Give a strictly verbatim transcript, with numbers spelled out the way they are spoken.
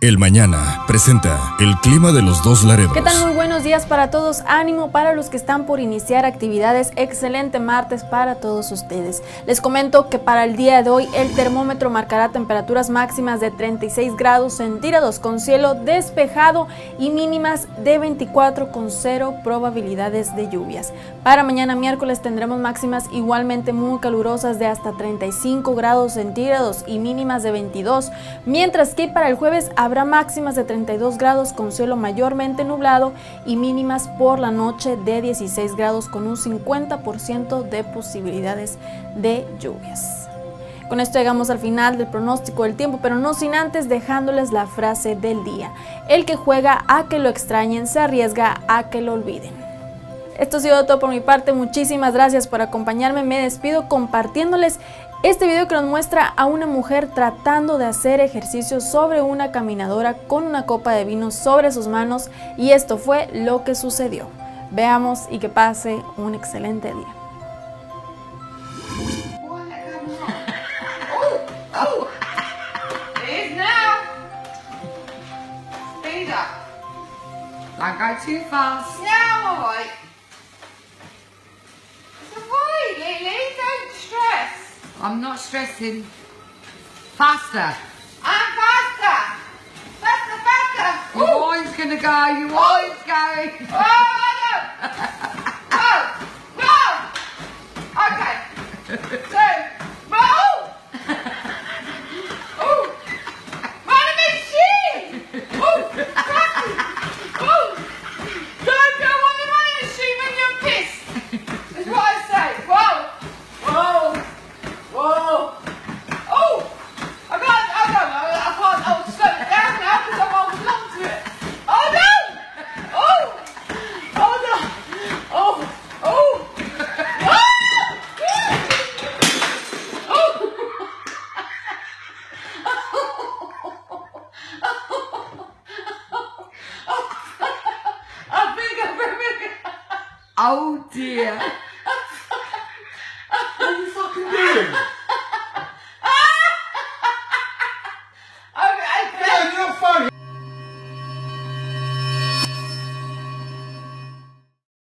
El Mañana presenta el clima de los dos Laredos. ¿Qué tal? Muy buenos días para todos. Ánimo para los que están por iniciar actividades. Excelente martes para todos ustedes. Les comento que para el día de hoy el termómetro marcará temperaturas máximas de treinta y seis grados centígrados con cielo despejado y mínimas de veinticuatro con cero probabilidades de lluvias. Para mañana miércoles tendremos máximas igualmente muy calurosas de hasta treinta y cinco grados centígrados y mínimas de veintidós, mientras que para el jueves habrá máximas de treinta y dos grados con cielo mayormente nublado y mínimas por la noche de dieciséis grados con un cincuenta por ciento de posibilidades de lluvias. Con esto llegamos al final del pronóstico del tiempo, pero no sin antes dejándoles la frase del día: el que juega a que lo extrañen se arriesga a que lo olviden. Esto ha sido todo por mi parte. Muchísimas gracias por acompañarme. Me despido compartiéndoles este video que nos muestra a una mujer tratando de hacer ejercicio sobre una caminadora con una copa de vino sobre sus manos, y esto fue lo que sucedió. Veamos y que pase un excelente día. Don't go too fast. No, I'm alright. It's alright, Lily. Don't stress. I'm not stressing. Faster. I'm faster. Faster, faster. Your one's gonna go. Your one's going. Oh, I know. Go. Go. Okay. So, roll. Oh. Run a bit shit. Oh. Cracky. Oh. Don't go on the running machine when you're pissed. That's what I say. Whoa. Whoa. Whoa! Oh! I can't, I don't know, I can't, I'll slow it down now because I'm holding on to it. Oh no! Oh! Oh no! Oh! Oh! Oh! I think I'm... Oh dear.